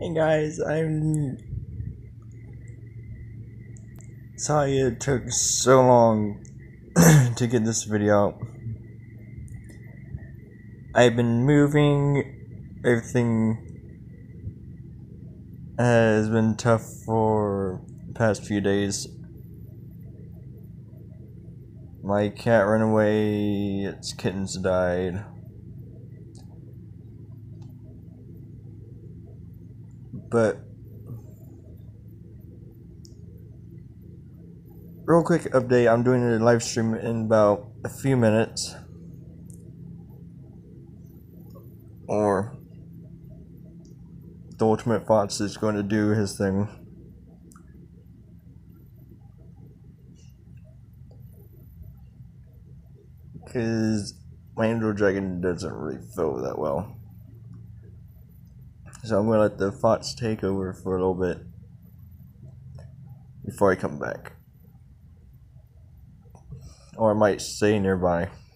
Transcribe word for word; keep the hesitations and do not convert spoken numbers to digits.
Hey guys, I'm sorry it took so long to get this video out. I've been moving, everything has been tough for the past few days. My cat ran away, its kittens died. But real quick update, I'm doing a live stream in about a few minutes. Or the Ultimate Fox is going to do his thing. Because my Angel Dragon doesn't really feel that well. So I'm going to let the Fox take over for a little bit before I come back. Or I might stay nearby.